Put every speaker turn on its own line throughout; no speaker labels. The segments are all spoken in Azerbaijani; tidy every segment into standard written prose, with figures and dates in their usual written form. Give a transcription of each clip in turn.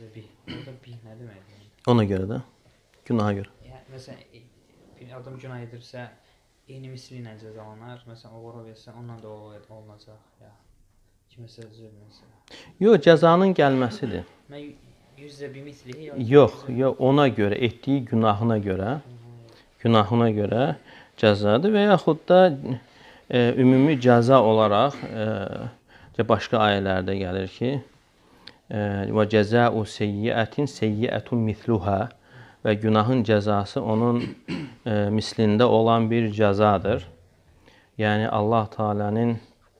Orada bir nə deməkdir?
Ona görə də, günaha görə.
Yəni, məsələn, bir adam günah edirsə, eyni misli ilə cəzalanar. Məsələn, oğru versə, onunla da olunacaq. Ya, kiməsə zülm etsə.
Yox, cəzanın gəlməsidir.
Mən 100-də bir misli?
Yox, ona görə, etdiyi günahına görə cəzadır və yaxud da ümumi cəza olaraq başqa ayələrdə gəlir ki, və cəzəu seyyiətin seyyiətun misluhə və günahın cəzası onun mislində olan bir cəzadır. Yəni Allah Taala'nın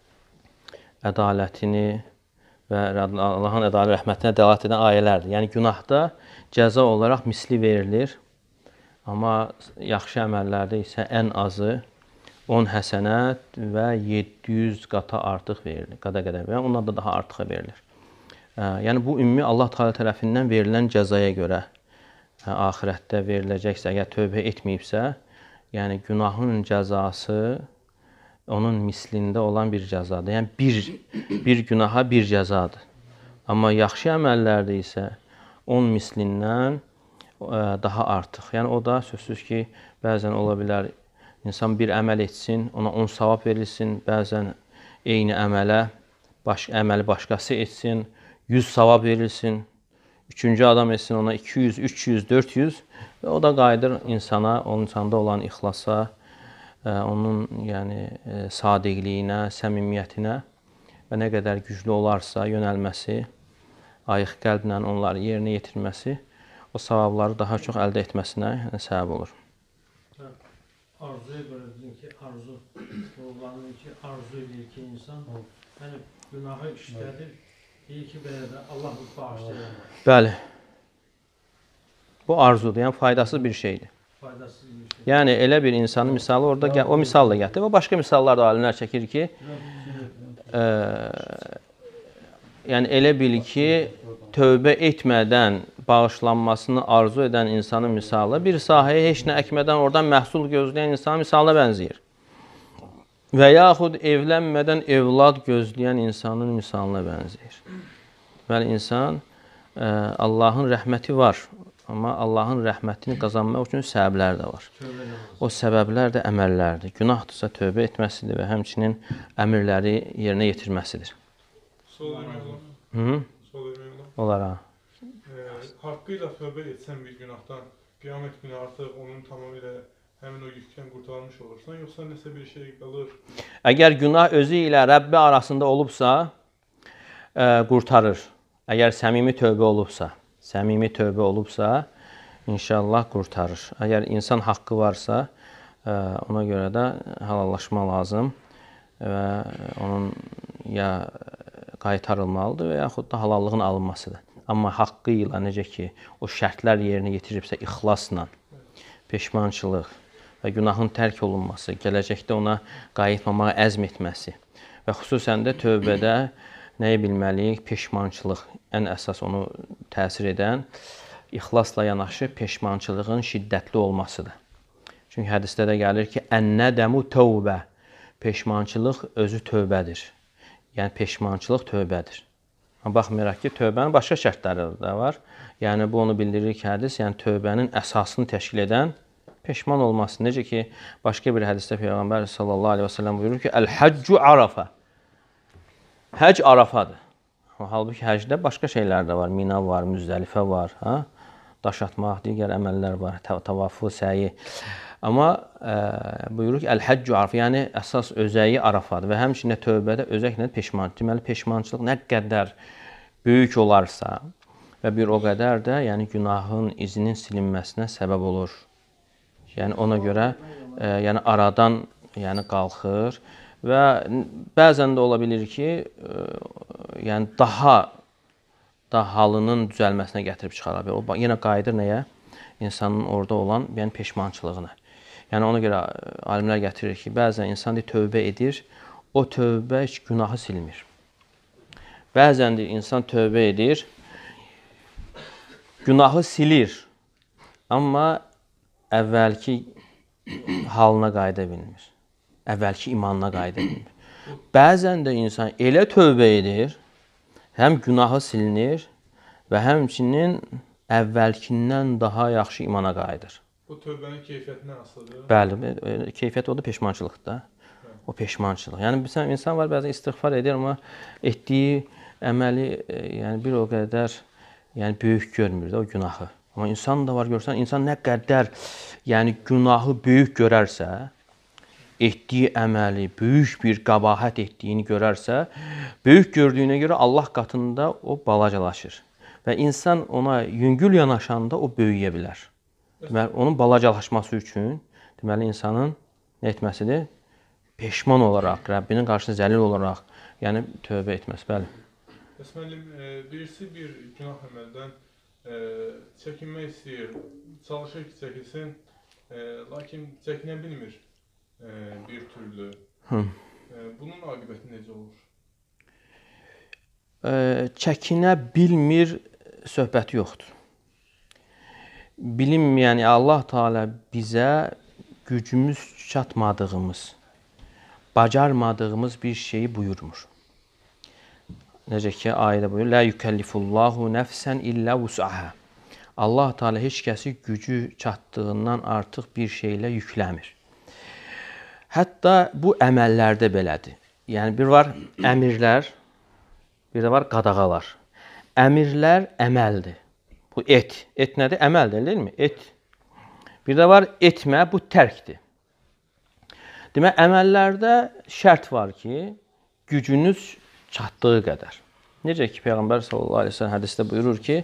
ədalətini və Allahın ədalət rəhmətinə dəlalət edən ayələrdir. Yəni günahda cəza olaraq misli verilir. Amma yaxşı əməllərdə isə ən azı 10 həsənət və 700 qata artıq verilir. Qada-qada və ondan da daha artıq verilir. Yəni bu ümumi Allah Teala tərəfindən verilən cəzaya görə axirətdə veriləcəksə, əgər tövbə etməyibsə, yəni günahın cəzası onun mislində olan bir cəzadır. Yəni bir günaha bir cəzadır. Amma yaxşı əməllərdə isə 10 mislindən daha artıq. Yəni o da sözsüz ki, bəzən ola bilər insan bir əməl etsin, ona 10 savab verilsin, bəzən eyni əməli başqası etsin, 100 savab verilsin, üçüncü adam etsin, ona 200, 300, 400 və o da qayıdır insana, onun insanda olan ixlasa, onun yəni sadiqliyinə, səmimiyyətinə və nə qədər güclü olarsa yönəlməsi, ayıq qəlblə onları yerinə yetirməsi o savabları daha çox əldə etməsinə səbəb olur.
Arzuya görə dedin ki, ruhlanır ki, arzu edir ki, insan yəni günahı işlədir, deyir ki, belə də Allah bağışlayır.
Bəli. Bu arzudur, yəni faydasız bir şeydir.
Faydasız bir şey.
Yəni elə bir insanın misalı orada, o misalla gətirir və başqa misallar da alimlər çəkir ki, yəni elə bil ki, tövbə etmədən bağışlanmasını arzu edən insanın misalı bir sahəyə heç nə əkmədən oradan məhsul gözləyən insanın misalına bənzəyir. Və yaxud evlənmədən evlad gözləyən insanın misalına bənzəyir. Bəli, insan Allahın rəhməti var, amma Allahın rəhmətini qazanmaq üçün səbəblər də var. O səbəblər də əməllərdir. Günahdırsa tövbə etməsidir və həmçinin əmrləri yerinə yetirməsidir. Olar ha.
Haqqıyla tövbə etsən bir günahdan, qiyamət günü artıq onun tamamilə həmin o yükdən qurtarmış olursan, yoxsa nəsə bir şey qalır?
Əgər günah özü ilə Rəbbi arasında olubsa, qurtarır. Əgər səmimi tövbə olubsa, inşallah qurtarır. Əgər insan haqqı varsa, ona görə də halallaşma lazım və onun ya qaytarılmalıdır və yaxud da halallığın alınmasıdır. Amma haqqı ilə necə ki, o şərtlər yerinə yetiribsə, ixlasla, peşmançılıq və günahın tərk olunması, gələcəkdə ona qayıtmamağa əzm etməsi və xüsusən də tövbədə nəyi bilməliyik? Peşmançılıq ən əsas onu təsir edən, ixlasla yanaşı peşmançılığın şiddətli olmasıdır. Çünki hədisdə də gəlir ki, ən-nədəmu tövbə, peşmançılıq özü tövbədir. Yəni peşmançılıq tövbədir. Baxmayaraq ki, tövbənin başqa şərtləri də var. Yəni bu onu bildirir ki, hədis, yəni tövbənin əsasını təşkil edən peşman olması. Necə ki, başqa bir hədisdə Peyğəmbər sallallahu əleyhi və səlləm buyurur ki, "Əl-həccu Arafa." Həcc Arafadır. Halbuki həcdə başqa şeylər də var. Mina var, Müzdəlifə var, daş atmaq, digər əməllər var, tavafu, səyi. Amma buyurur ki, "Əl-həccu Arafa", yəni əsas özəyi Arafadır və həmçinin tövbədə özəklə peşmançılıq. Deməli, peşmançılıq nə qədər böyük olarsa və bir o qədər də yəni günahın izinin silinməsinə səbəb olur. Yəni ona görə yəni aradan yəni qalxır və bəzən də ola bilir ki, yəni daha da halının düzəlməsinə gətirib çıxara bilər. O yenə qayıdır nəyə? İnsanın orada olan yəni peşmançılığına. Yəni ona görə alimlər gətirir ki, bəzən insan tövbə edir, o tövbə heç günahı silmir. Bəzən insan tövbə edir, günahı silir, amma əvvəlki halına qayıda bilmir. Əvvəlki imanına qayıda bilmir. Bəzən də insan elə tövbə edir, həm günahı silinir, və həmçinin əvvəlkindən daha yaxşı imana qayıdır.
Bu tövbənin keyfiyyətindən asılıdır.
Bəli, keyfiyyət odur peşmançılıqda. O peşmançılıq. Yəni bir insan var, bəzən istiğfar edir, amma etdiyi əməli yəni bir o qədər yəni böyük görmür də o günahı. Amma insan da var, görsən, insan nə qədər yəni günahı böyük görərsə, etdiyi əməli böyük bir qəbahət etdiyini görərsə, böyük gördüyünə görə Allah qatında o balacalaşır. Və insan ona yüngül yanaşanda o böyüyə bilər. Deməli, onun balacalaşması üçün deməli insanın nə etməsidir? Peşman olaraq, Rəbbinin qarşısında zəlil olaraq, yəni tövbə etməsi, bəli.
Bəsməlim, birisi bir günah əməldən çəkinmək istəyir, çalışır ki, çəkilsin, lakin çəkinə bilmir bir türlü. Bunun aqibəti necə olur?
Çəkinə bilmir söhbəti yoxdur. Bilinməyən, Allah Teala bizə gücümüz çatmadığımız, bacarmadığımız bir şeyi buyurmur. Necə ki, ayədə buyurur, "Lə yükəllifullahu nəfsən illə vus'aha." Allah Teala heç kəsi gücü çatdığından artıq bir şeylə yükləmir. Hətta bu əməllərdə belədir. Yəni bir var əmirlər, bir də var qadağalar. Əmirlər əməldir. Bu et. Et nədir? Əməldir, deyilmi? Et. Bir də var etmə, bu tərkdir. Demək, əməllərdə şərt var ki, gücünüz çatdığı qədər. Necə ki, Peyğəmbər sallallahu aleyhi ve sellem hədisdə buyurur ki,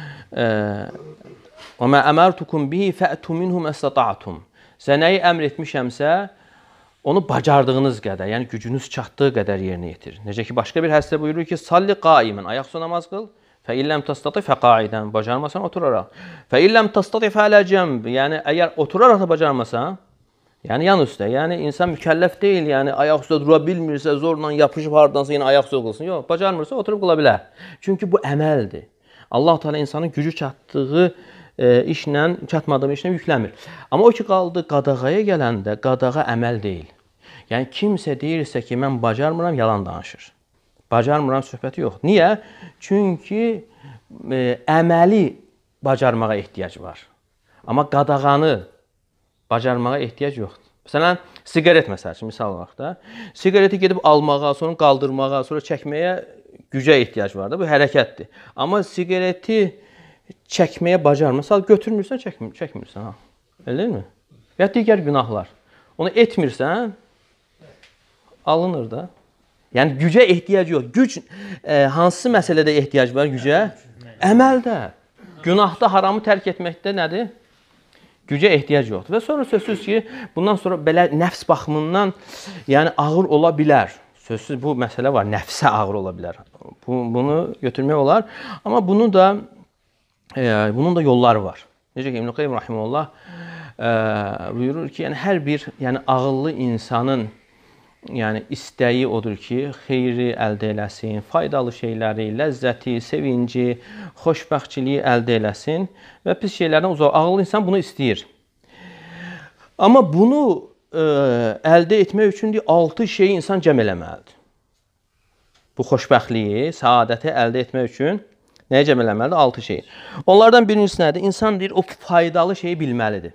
وَمَا أَمَرْتُكُمْ بِهِ فَأْتُوا مِنْهُ مَا اسْتَطَعْتُمْ Sizə nəyi əmr etmişəmsə, onu bacardığınız qədər, yəni gücünüz çatdığı qədər yerinə yetirin. Necə ki, başqa bir hədisdə buyurur ki, salli qaimən, ayaqüstə namaz qıl, فَإِلَّمْ تَسْتَطِعْ فَقَاعِدًا Bacarmasan, oturaraq. فَإِلَّمْ تَسْتَطِعْ فَعَلَى جَنْبِ Yəni, əgər oturaraq da bacarmasan, yəni yan üstə, yəni insan mükəlləf deyil, yəni ayaq üstə dura bilmirsə, zorla yapışıb hardansa yenə ayaq üstə qılsın. Yox, bacarmırsa oturub qıla bilər. Çünki bu əməldir. Allah Teala insanın gücü çatdığı işlə, çatmadığı işlə yükləmir. Amma o ki, qaldı qadağaya gələndə, qadağa əməl deyil. Yəni kimsə deyirsə ki, mən bacarmıram, yalan danışır. Bacarmıram söhbəti yox. Niyə? Çünki əməli bacarmağa ehtiyac var. Amma qadağanı bacarmağa ehtiyac yoxdur. Məsələn, siqaret məsəl üçün, misal olaraq da, siqareti gedib almağa, sonra qaldırmağa, sonra çəkməyə gücə ehtiyac var da, bu hərəkətdir. Amma siqareti çəkməyə bacarmırsan, götürmürsən, çəkmirsən. Ha. Elə deyilmi? Və digər günahlar. Onu etmirsən, alınır da. Yəni, gücə ehtiyac yox. Güc, hansı məsələdə ehtiyac var gücə? Əməldə. Günahda, haramı tərk etməkdə nədir? Gücə ehtiyac yoxdur. Və sonra sözsüz ki, bundan sonra belə nəfs baxımından yəni ağır ola bilər. Sözsüz bu məsələ var, nəfsə ağır ola bilər. Bunu götürmək olar. Amma bunun da yolları var. Necə ki, İbn-i Qayyim rahimehullah buyurur ki, yəni hər bir ağıllı insanın istəyi odur ki, xeyri əldə eləsin, faydalı şeyləri, ləzzəti, sevinci, xoşbəxtçiliyi əldə eləsin və pis şeylərdən uzaq. Ağıllı insan bunu istəyir. Amma bunu əldə etmək üçün 6 şeyi insan cəm eləməlidir. Bu xoşbəxtliyi, səadəti əldə etmək üçün nəyə cəm eləməlidir? 6 şeyi. Onlardan birincisi nədir? İnsan deyir, o faydalı şeyi bilməlidir.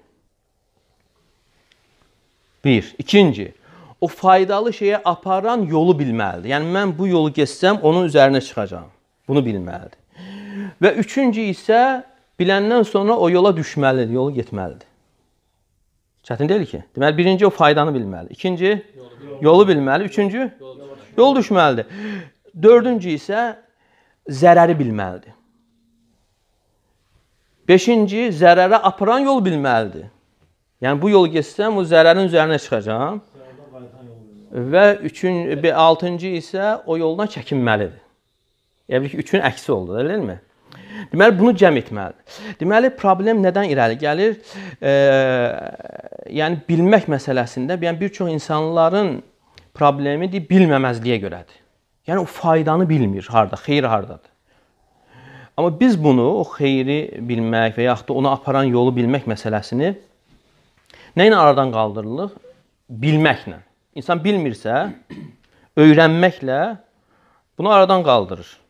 1. İkinci, o faydalı şeyə aparan yolu bilməlidir. Yəni, mən bu yolu geçsəm, onun üzərinə çıxacağam. Bunu bilməlidir. Və üçüncü isə, biləndən sonra o yola düşməlidir, yolu getməlidir. Çətin deyil ki. Deməli, birinci o faydanı bilməlidir. İkinci, yolu bilməlidir. Üçüncü, yol düşməlidir. Dördüncü isə, zərəri bilməlidir. Beşinci, zərərə aparan yol bilməlidir. Yəni, bu yolu geçsəm, o zərərin üzərinə çıxacağam. Və altıncı isə o yoldan çəkinməlidir. Yəni ki, üçün əksi oldu, deyilmi? Deməli, bunu cəm etməlidir. Deməli, problem nədən irəli gəlir? Yəni, bilmək məsələsində bir çox insanların problemi bilməməzliyə görədir. Yəni, o faydanı bilmir, harada, xeyri haradadır. Amma biz bunu, o xeyri bilmək və yaxud da onu aparan yolu bilmək məsələsini nə ilə aradan qaldırılır? Bilməklə. İnsan bilmirsə, öyrənməklə bunu aradan qaldırır.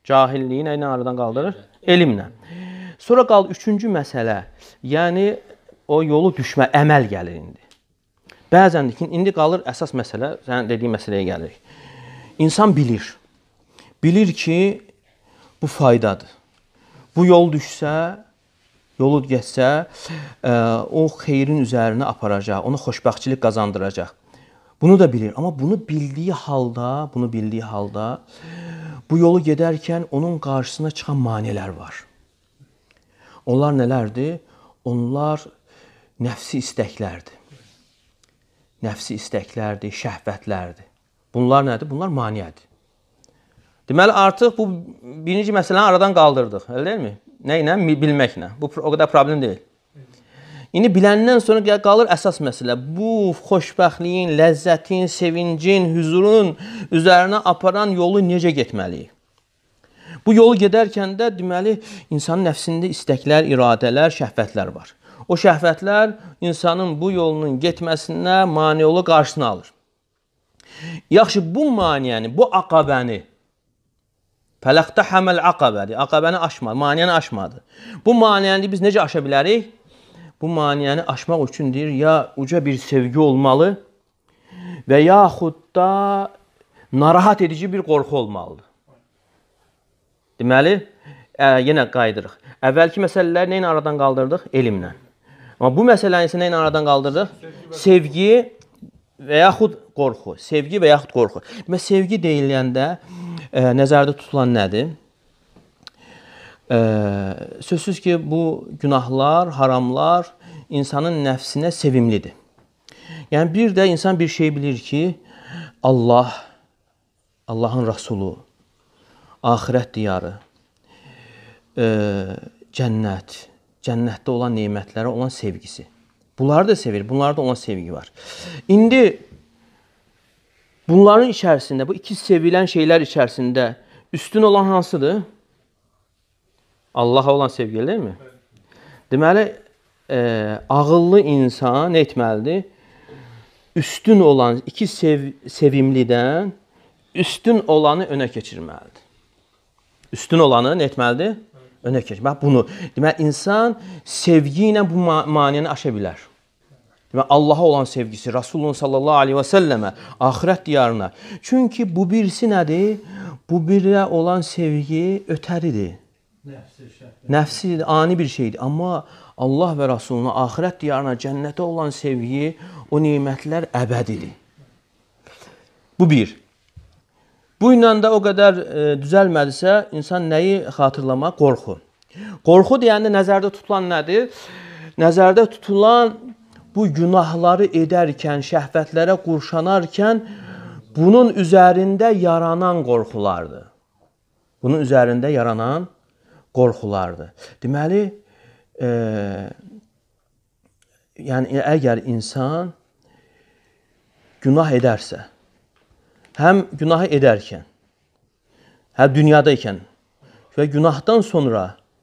Cahilliyi nə ilə aradan qaldırır? Elmlə. Sonra qaldı üçüncü məsələ. Yəni o yolu düşmə, əməl gəlir indi. Bəzən indi qalır əsas məsələ, sənin dediyin məsələyə gəlirik. İnsan bilir. Bilir ki, bu faydadır. Bu yol düşsə, yolu getsə, o xeyrin üzərinə aparacaq, ona xoşbəxtçilik qazandıracaq. Bunu da bilir. Amma bunu bildiyi halda, bu yolu gedərkən onun qarşısına çıxan maneələr var. Onlar nələrdir? Onlar nəfsi istəklərdir. Nəfsi istəklərdir, şəhvətlərdir. Bunlar nədir? Bunlar maneədir. Deməli, artıq bu birinci məsələni aradan qaldırdıq. Elə deyilmi? Nə ilə? Bilməklə. Bu o qədər problem deyil. İndi biləndən sonra qalır əsas məsələ. Bu xoşbəxtliyin, ləzzətin, sevincin, hüzurun üzərinə aparan yolu necə getməliyik? Bu yolu gedərkən də deməli insanın nəfsində istəklər, iradələr, şəhvətlər var. O şəhvətlər insanın bu yolunun getməsinə mane yolu qarşısını alır. Yaxşı, bu maneəni, bu aqabəni fələqtə həməl aqabədir. Aqabəni aşmadı, maneəni aşmadı. Bu maneəni biz necə aşa bilərik? Bu maneəni aşmaq üçün deyir, ya uca bir sevgi olmalı və yaxud da narahat edici bir qorxu olmalıdır. Deməli, yenə qayıdırıq. Əvvəlki məsələləri nə ilə aradan qaldırdıq? Elmlə. Amma bu məsələni isə nə ilə aradan qaldırdıq? Sevgi və yaxud qorxu. Sevgi və yaxud qorxu. Deməli, sevgi deyiləndə nəzərdə tutulan nədir? Sözsüz ki, bu günahlar, haramlar insanın nəfsinə sevimlidir. Yəni, bir də insan bir şey bilir ki, Allah, Allahın Rasulü, axirət diyarı, cənnət, cənnətdə olan neymətlərə olan sevgisi. Bunları da sevir, bunlarda olan sevgi var. İndi bunların içərisində, bu iki sevilən şeylər içərisində üstün olan hansıdır? Allaha olan sevgi, deyilmi? Deməli, ağıllı insan nə etməlidir? Üstün olan iki sevimlidən üstün olanı önə keçirməlidir. Üstün olanı nə etməlidir? Önə keçir. Bax bunu. Deməli, insan sevgi ilə bu maneəni aşa bilər. Deməli, Allaha olan sevgisi, Rasulullah sallallahu aleyhi və səlləmə, axirət diyarına. Çünki bu birisi nədir? Bu birə olan sevgi ötəridir. Nəfsi ani bir şeydir. Amma Allah və Rasuluna, axirət diyarına, cənnətə olan sevgi, o neymətlər əbədidir. Bu bir. Bu ilə də o qədər düzəlmədisə, insan nəyi xatırlamaq? Qorxu. Qorxu deyəndə nəzərdə tutulan nədir? Nəzərdə tutulan bu günahları edərkən, şəhvətlərə qurşanarkən bunun üzərində yaranan qorxulardır. Bunun üzərində yaranan qorxulardır. Deməli, yəni əgər insan günah edərsə, həm günahı edərkən, həm dünyadaykən və günahdan sonra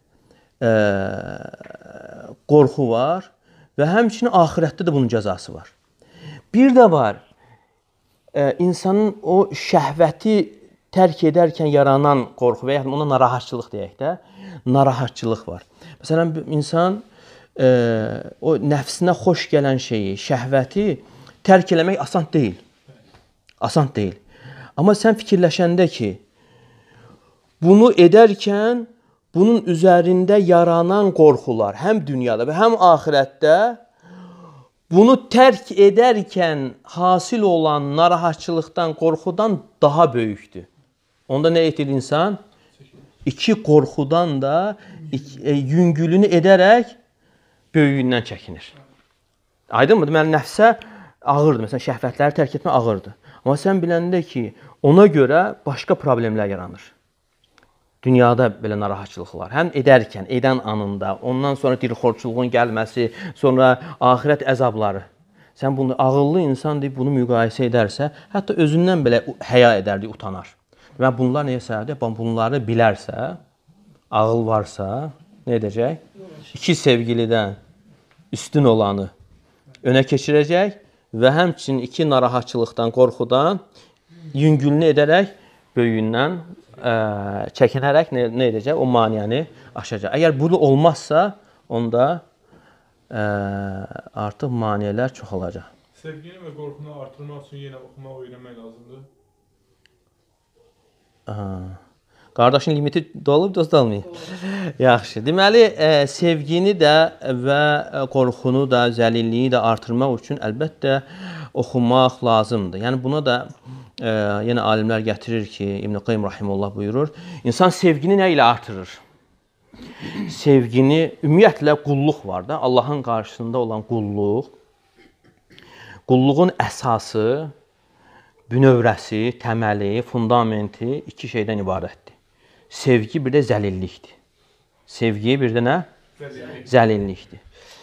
qorxu var və həmçinin axirətdə də bunun cəzası var. Bir də var, insanın o şəhvəti tərk edərkən yaranan qorxu və ya ona narahatçılıq deyək də, narahatçılıq var. Məsələn, insan o nəfsinə xoş gələn şeyi, şəhvəti tərk eləmək asan deyil. Asan deyil. Amma sən fikirləşəndə ki, bunu edərkən bunun üzərində yaranan qorxular həm dünyada və həm axirətdə bunu tərk edərkən hasil olan narahatçılıqdan, qorxudan daha böyükdür. Onda nə edir insan? İki qorxudan da yüngülünü edərək böyüyündən çəkinir. Aydın mı? Deməli, nəfsə ağırdır. Məsələn, şəhvətləri tərk etmə ağırdır. Amma sən biləndə ki, ona görə başqa problemlər yaranır. Dünyada belə narahatçılıqlar. Həm edərkən, edən anında, ondan sonra dilxorçuluğun gəlməsi, sonra axirət əzabları. Sən bunu ağıllı insan deyib bunu müqayisə edərsə, hətta özündən belə həya edər, utanar. Və bunlar nəyə səbəbdir? Bunları bilərsə, ağıl varsa, nə edəcək? İki sevgilidən üstün olanı önə keçirəcək və həmçinin iki narahatçılıqdan, qorxudan yüngülünü edərək böyüyündən çəkinərək nə edəcək? O maneəni aşacaq. Əgər bu olmazsa, onda artıq maneələr çoxalacaq.
Sevgini və qorxunu artırmaq üçün yenə oxumaq, öyrənmək lazımdır.
Qardaşın limiti dolub, dost olmayın. Yaxşı. Deməli, sevgini də və qorxunu da, zəlilliyi də artırmaq üçün əlbəttə oxumaq lazımdır. Yəni, buna da yenə alimlər gətirir ki, İbn Qayyim rahimehullah buyurur, insan sevgini nə ilə artırır? Sevgini, ümumiyyətlə qulluq var da, Allahın qarşısında olan qulluq. Qulluğun əsası, bünövrəsi, təməli, fundamenti iki şeydən ibarətdir. Sevgi bir də zəlillikdir. Sevgi bir də nə? Zəlillikdir.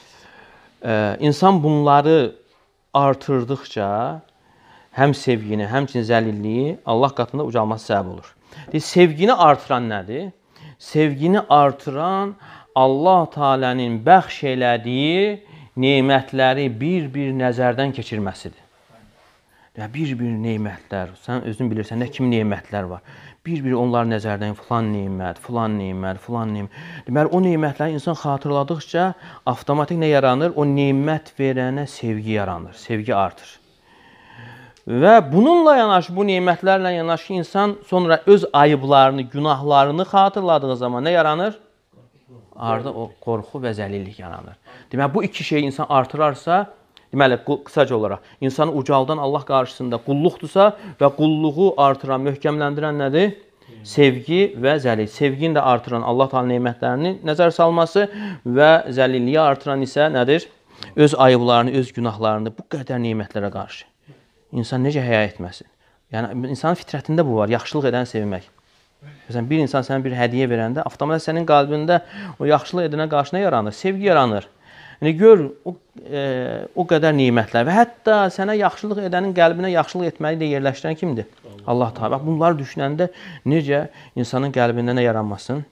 İnsan bunları artırdıqca həm sevgini, həmçinin zəlilliyi Allah qatında ucalması səbəb olur. Sevgini artıran nədir? Sevgini artıran Allah Teala'nın bəxş elədiyi nemətləri bir-bir nəzərdən keçirməsidir. Bir-bir nemətlər, sən özün bilirsən nə kimi nemətlər var. Bir-bir onları nəzərdən filan nemət, filan nemət, filan nemət. Deməli, o nemətləri insan xatırladıqca avtomatik nə yaranır? O nemət verənə sevgi yaranır, sevgi artır. Və bununla yanaşı, bu nemətlərlə yanaşı insan sonra öz ayıblarını, günahlarını xatırladığı zaman nə yaranır? Arada o qorxu və zəlillik yaranır. Deməli, bu iki şeyi insan artırarsa, deməli, qısaca olaraq, insanı ucaldan Allah qarşısında qulluqdursa və qulluğu artıran, möhkəmləndirən nədir? Sevgi və zəlil. Sevgini də artıran Allah Teala nemətlərini nəzər salması və zəlilliyi artıran isə nədir? Öz ayıblarını, öz günahlarını bu qədər nemətlərə qarşı. İnsan necə həya etməsin? Yəni, insanın fitrətində bu var, yaxşılıq edən sevmək. Məsələn, bir insan sənə bir hədiyyə verəndə, avtomatik sənin qalbində o yaxşılıq edənə qarşı nə yaranır? Sevgi yaranır. Yəni, gör, o qədər nemətlər və hətta sənə yaxşılıq edənin qəlbinə yaxşılıq etməyi də yerləşdirən kimdir? Allah Teala. Bunları düşünəndə necə insanın qəlbində nə yaranmasın?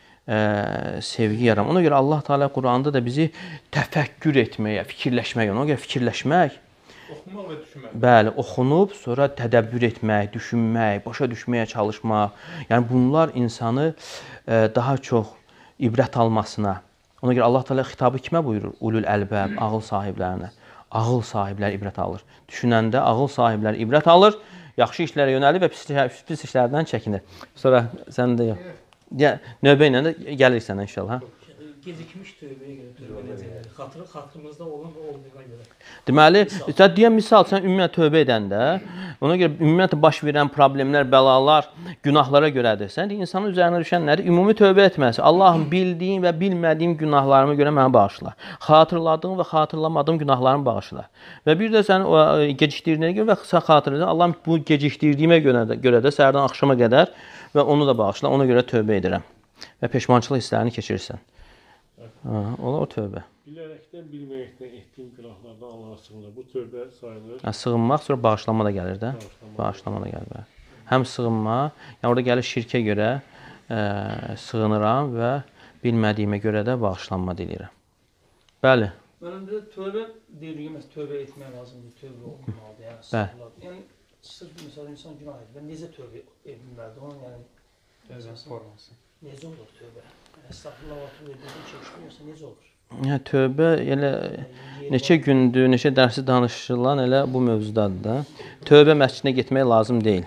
Sevgi yaranır. Ona görə Allah Teala Quranda da bizi təfəkkür etməyə, fikirləşməyə, ona görə fikirləşmək,
oxumaq və düşünmək.
Bəli, oxunub, sonra tədəbbür etmək, düşünmək, başa düşməyə çalışmaq. Yəni, bunlar insanı daha çox ibrət almasına. Ona görə Allah Teala xitabı kimə buyurur? Ulul əlbəb, ağıl sahiblərinə. Ağıl sahibləri ibrət alır. Düşünəndə ağıl sahibləri ibrət alır, yaxşı işlərə yönəlir və pis işlərdən çəkinir. Sonra sən də yox. Növbə ilə də gəlirik sənə inşallah.
Gecikmiş tövbəyə görə tövbə edəcəklər. Xatırımızda olan və olmadığına görə.
Deməli, deyən misal, sən ümumiyyət tövbə edəndə, ona görə ümumiyyət baş verən problemlər, bəlalar, günahlara görədir. Sən də insanın üzərinə düşən nədir? Ümumi tövbə etməsi. Allahım, bildiyim və bilmədiyim günahlarıma görə mənə bağışla. Xatırladığım və xatırlamadığım günahlarımı bağışla. Və bir də sən gecikdirdiyinə görə və sən xatırlayırsan, Allahım, bu gecikdirdiyimə görə də səhərdən axşama qədər və onu da bağışla, ona görə tövbə edirəm. Və peşmançılıq hisslərini keçirirsən. Ola o tövbə.
Bilərəkdən, bilməkdən etdiyim günahlardan Allah'a sığınır. Bu tövbə sayılır.
Sığınmaq, sonra bağışlama da gəlir də. Bağışlama da gəlir. Həm sığınma, yəni orada gəlir şirkə görə sığınıram və bilmədiyimə görə də bağışlanma diləyirəm. Bəli.
Mənim də tövbə deyilir, tövbə etmək lazımdır, tövbə olmalıdır. Yəni, məsələn, insan günah edir. Necə tövbə etməlidir? Onun, yəni,
forması.
Necə olur tövbə? Əstəğfirullah və tövbə edildi, çəkişmiyorsa necə olur?
Yəni, tövbə elə neçə gündür, neçə dərsi danışılan elə bu mövzudadır da. Tövbə məscidinə getmək lazım deyil.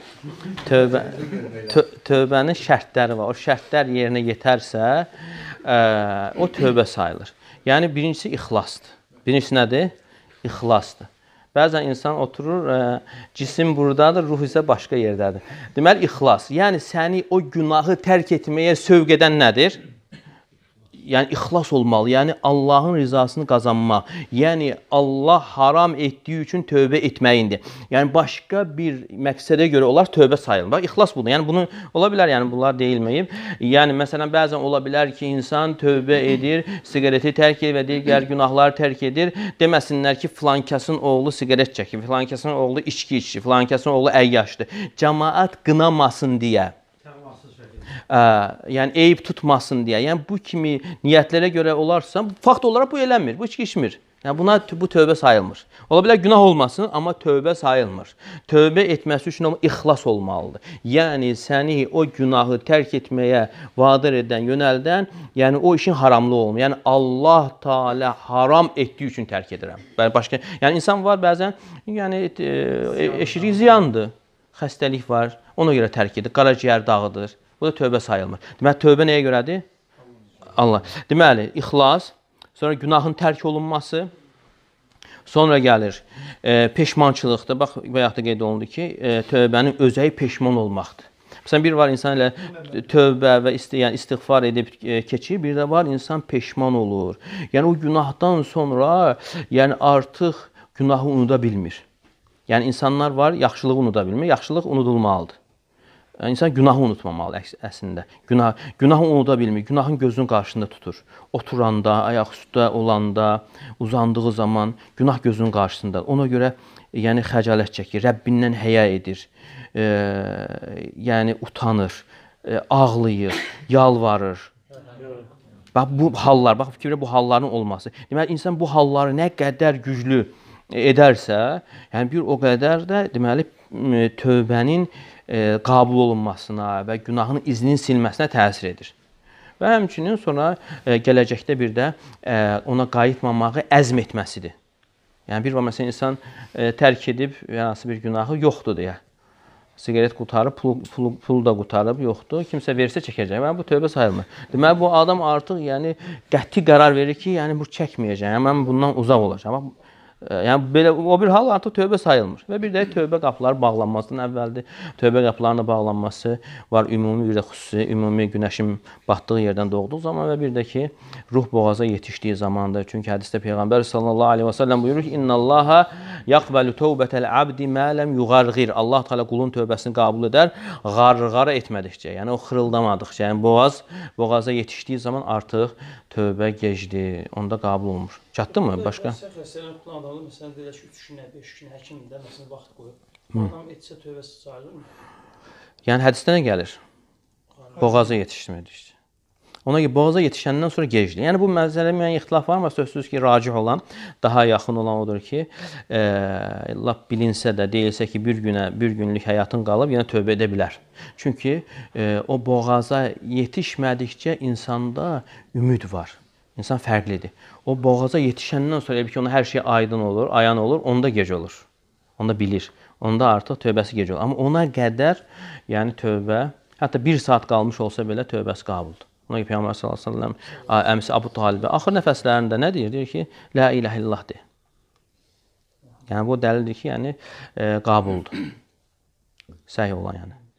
Tövbənin şərtləri var. O şərtlər yerinə yetərsə, o tövbə sayılır. Yəni, birincisi ixlasdır. Birincisi nədir? İxlasdır. Bəzən insan oturur, cisim buradadır, ruh isə başqa yerdədir. Deməli, ixlas. Yəni, səni o günahı tərk etməyə sövq edən nədir? Yəni, ixlas olmalı, yəni Allahın rizasını qazanmaq, yəni Allah haram etdiyi üçün tövbə etməyindir. Yəni, başqa bir məqsədə görə olar tövbə sayılır. Bax, ixlas budur. Yəni, bunu ola bilər, yəni bunlar deyilməyib. Yəni, məsələn, bəzən ola bilər ki, insan tövbə edir, siqareti tərk edir və digər günahları tərk edir. Deməsinlər ki, filankəsin oğlu siqaret çəkir, filankəsin oğlu içki içir, filankəsin oğlu əyyaşdır. Cəmaət qınamasın deyə. Yəni, eyib tutmasın deyə. Yəni, bu kimi niyyətlərə görə olarsa, fakt olaraq bu eləmir, bu içki içmir. Yəni bu tövbə sayılmır. Ola bilər günah olmasın, amma tövbə sayılmır. Tövbə etməsi üçün o ixlas olmalıdır. Yəni səni o günahı tərk etməyə vadar edən, yönəldən, yəni o işin haramlı olmur. Yəni Allah Teala haram etdiyi üçün tərk edirəm. Yəni insan var bəzən, yəni eşirik ziyandır, xəstəlik var, ona görə tərk edir, qaraciyər dağıdır. Bu da tövbə sayılmır. Deməli tövbə nəyə görədir? Allah. Deməli ixlas, sonra günahın tərk olunması, sonra gəlir peşmançılıqdır. Bax, bayaq da qeyd olundu ki, tövbənin özəyi peşman olmaqdır. Məsələn, bir var insan ilə tövbə və yəni istiğfar edib keçir, bir də var insan peşman olur. Yəni o günahdan sonra yəni artıq günahı unuda bilmir. Yəni insanlar var, yaxşılığı unuda bilmir, yaxşılıq unudulmalıdır. İnsan günahı unutmamalı əslində. Günahı unuda bilmir, günahın gözünün qarşısında tutur. Oturanda, ayaq üstə olanda, uzandığı zaman günah gözünün qarşısında. Ona görə yəni xəcalət çəkir, Rəbbindən həya edir, yəni utanır, ağlayır, yalvarır. Bax bu hallar, bax fikirlə bu halların olması. Deməli insan bu halları nə qədər güclü edərsə, yəni bir o qədər də deməli tövbənin qəbul olunmasına və günahın izinin silməsinə təsir edir. Və həmçinin sonra gələcəkdə bir də ona qayıtmamağı əzm etməsidir. Yəni bir var məsələn insan tərk edib hansı bir günahı yoxdur deyə. Siqaret qutarıb, pul da qutarıb, yoxdur. Kimsə versə çəkəcək. Yəni bu tövbə sayılmır. Deməli bu adam artıq yəni qəti qərar verir ki, yəni bu çəkməyəcəm. Yəni mən bundan uzaq olacağam. Yəni belə o bir hal artıq tövbə sayılmır. Və bir də tövbə qapıları bağlanmasından əvvəldir. Tövbə qapılarının bağlanması var, ümumi bir də xüsusi, ümumi günəşin batdığı yerdən doğduğu zaman və bir də ki, ruh boğaza yetişdiyi zamandır. Çünki hədisdə Peyğəmbər sallallahu əleyhi və səlləm buyurur ki, "İnnallaha yaqbalu tövbətel abdi ma lam yuğarğir." Allah Teala qulun tövbəsini qəbul edər, qarğara etmədikcə, yəni o xırıldamadıqca, yəni boğaza yetişdiyi zaman artıq tövbə gecdir, onda qəbul olunmur. Çatdımı? Başqa?
Xəstələn tutan adamlar məsələn deyirlər ki, 3 günə, 5 günə həkimdə məsələn vaxt qoyub. Bu adam etsə tövbəsi sayılırmı?
Yəni hədisdə nə gəlir? Boğaza yetişmədikcə. Ona görə boğaza yetişəndən sonra gecdir. Yəni bu məsələdə müəyyən ixtilaf var, amma sözsüz ki, racih olan, daha yaxın olan odur ki, lap bilinsə də, deyilsə ki, bir günlük həyatın qalıb, yenə tövbə edə bilər. Çünki o boğaza yetişmədikcə insanda ümid var. İnsan fərqlidir. O boğaza yetişəndən sonra ki, ona hər şey aydın olur, ayan olur, onda gec olur. Onda bilir. Onda artıq tövbəsi gec olur. Amma ona qədər, yəni tövbə, hətta 1 saat qalmış olsa belə tövbəsi qəbuldur. Ona görə Peyğəmbər sallallahu əleyhi və səlləm əmisi Əbu Talibə axır nəfəslərində nə deyir? Deyir ki, la ilahə illallah de. Yəni bu dəlildir ki, yəni qəbuldur. Səhih olan yəni.